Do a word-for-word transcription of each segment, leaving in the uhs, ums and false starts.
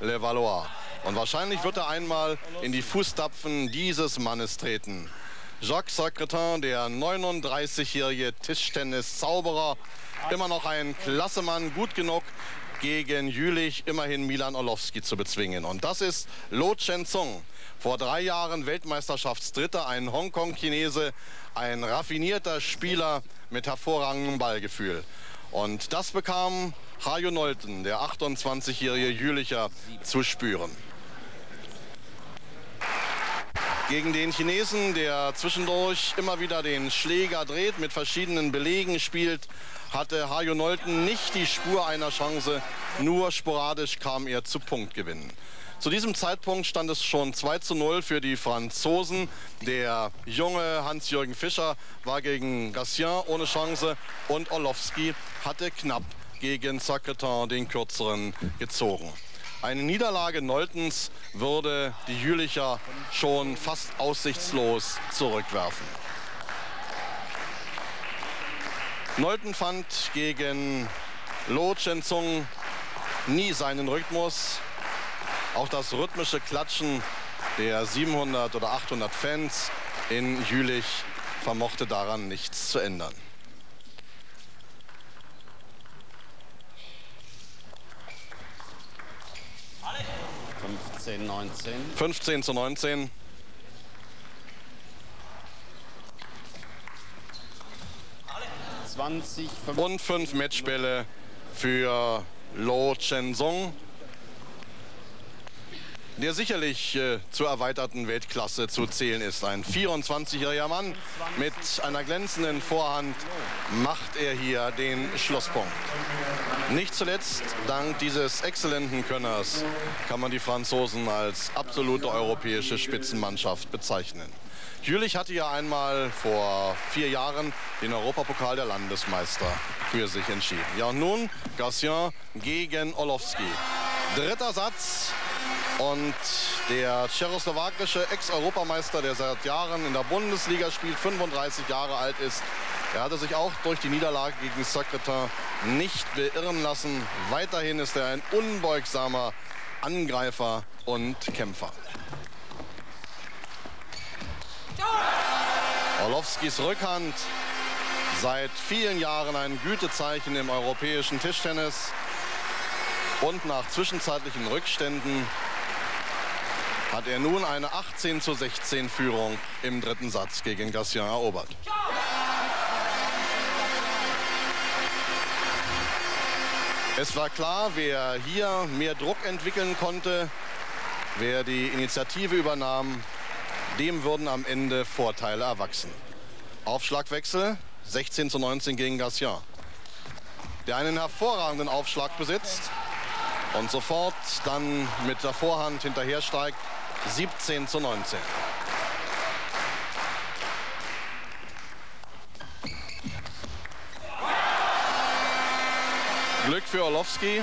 Levallois. Und wahrscheinlich wird er einmal in die Fußstapfen dieses Mannes treten. Jacques Secretin, der neununddreißigjährige Tischtennis-Zauberer, immer noch ein Klassemann, gut genug gegen Jülich immerhin Milan Orlowski zu bezwingen. Und das ist Lo Chen-Sung, vor drei Jahren Weltmeisterschaftsdritter, ein Hongkong-Chinese, ein raffinierter Spieler mit hervorragendem Ballgefühl. Und das bekam Hajo Nolten, der achtundzwanzigjährige Jülicher, zu spüren. Gegen den Chinesen, der zwischendurch immer wieder den Schläger dreht, mit verschiedenen Belegen spielt, hatte Hajo Nolten nicht die Spur einer Chance, nur sporadisch kam er zu Punktgewinnen. Zu diesem Zeitpunkt stand es schon zwei zu null für die Franzosen. Der junge Hans-Jürgen Fischer war gegen Gatien ohne Chance und Orlowski hatte knapp gegen Secretin den kürzeren gezogen. Eine Niederlage Noltens würde die Jülicher schon fast aussichtslos zurückwerfen. Nolten fand gegen Lo Chen-Sung nie seinen Rhythmus. Auch das rhythmische Klatschen der siebenhundert oder achthundert Fans in Jülich vermochte daran nichts zu ändern. fünfzehn neunzehn. fünfzehn zu neunzehn. zwanzig, Und fünf Matchbälle für Lo Chen-Sung, der sicherlich äh, zur erweiterten Weltklasse zu zählen ist. Ein vierundzwanzigjähriger Mann mit einer glänzenden Vorhand macht er hier den Schlusspunkt. Nicht zuletzt dank dieses exzellenten Könners kann man die Franzosen als absolute europäische Spitzenmannschaft bezeichnen. Jülich hatte ja einmal vor vier Jahren den Europapokal der Landesmeister für sich entschieden. Ja, und nun Gatien gegen Orlowski. Dritter Satz. Und der tschechoslowakische Ex-Europameister, der seit Jahren in der Bundesliga spielt, fünfunddreißig Jahre alt ist, er hatte sich auch durch die Niederlage gegen Secretin nicht beirren lassen. Weiterhin ist er ein unbeugsamer Angreifer und Kämpfer. Orlowskis Rückhand, seit vielen Jahren ein Gütezeichen im europäischen Tischtennis. Und nach zwischenzeitlichen Rückständen hat er nun eine achtzehn zu sechzehn Führung im dritten Satz gegen Gatien erobert. Es war klar, wer hier mehr Druck entwickeln konnte, wer die Initiative übernahm, dem würden am Ende Vorteile erwachsen. Aufschlagwechsel, sechzehn zu neunzehn gegen Gatien, der einen hervorragenden Aufschlag besitzt und sofort dann mit der Vorhand hinterher steigt, siebzehn zu neunzehn. Glück für Orlowski.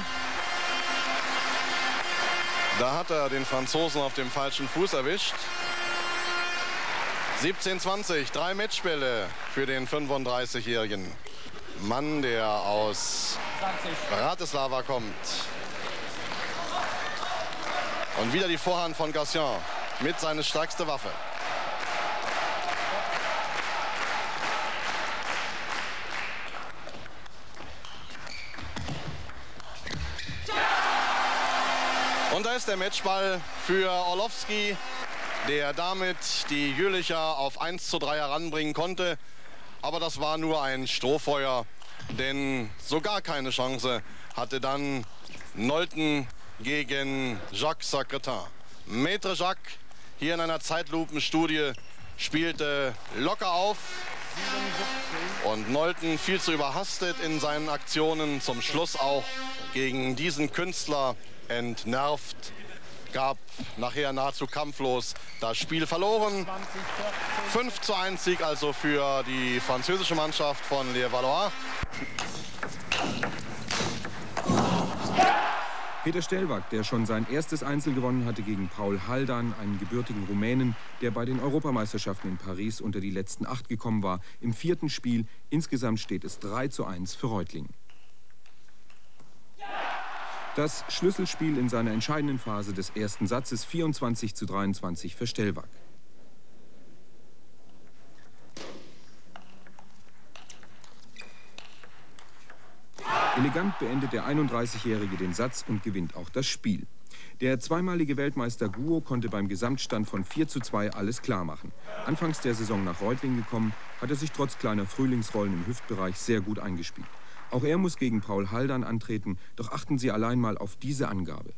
Da hat er den Franzosen auf dem falschen Fuß erwischt. siebzehn zwanzig, drei Matchbälle für den fünfunddreißigjährigen Mann, der aus Bratislava kommt. Und wieder die Vorhand von Gatien mit seiner stärksten Waffe. Und da ist der Matchball für Orlowski, der damit die Jülicher auf eins zu drei heranbringen konnte. Aber das war nur ein Strohfeuer, denn so gar keine Chance hatte dann Nolten gegen Jacques Secretin. Maître Jacques, hier in einer Zeitlupenstudie, spielte locker auf. Und Nolten viel zu überhastet in seinen Aktionen, zum Schluss auch gegen diesen Künstler entnervt, gab nachher nahezu kampflos das Spiel verloren. fünf zu eins Sieg also für die französische Mannschaft von Levallois. Peter Stelwak, der schon sein erstes Einzel gewonnen hatte gegen Paul Haldan, einen gebürtigen Rumänen, der bei den Europameisterschaften in Paris unter die letzten acht gekommen war, im vierten Spiel. Insgesamt steht es drei zu eins für Reutling. Das Schlüsselspiel in seiner entscheidenden Phase des ersten Satzes, vierundzwanzig zu dreiundzwanzig für Stellwag. Elegant beendet der einunddreißigjährige den Satz und gewinnt auch das Spiel. Der zweimalige Weltmeister Guo konnte beim Gesamtstand von vier zu zwei alles klar machen. Anfangs der Saison nach Reutling gekommen, hat er sich trotz kleiner Frühlingsrollen im Hüftbereich sehr gut eingespielt. Auch er muss gegen Paul Haldern antreten, doch achten Sie allein mal auf diese Angabe.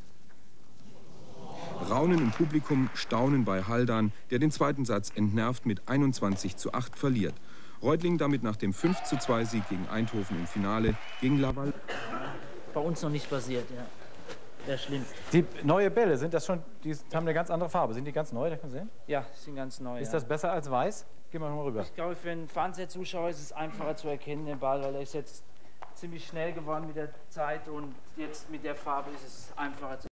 Raunen im Publikum, Staunen bei Haldern, der den zweiten Satz entnervt mit einundzwanzig zu acht verliert. Reutling damit nach dem fünf zu zwei Sieg gegen Eindhoven im Finale gegen Laval. Bei uns noch nicht passiert, ja. Wäre schlimm. Die neue Bälle, sind das schon, die haben eine ganz andere Farbe. Sind die ganz neu, da kann man sehen? Ja, sind ganz neu. Ist ja. das besser als weiß? Gehen wir mal rüber. Ich glaube, für einen Fernsehzuschauer ist es einfacher zu erkennen, den Ball, weil er ist jetzt ziemlich schnell geworden mit der Zeit und jetzt mit der Farbe ist es einfacher zu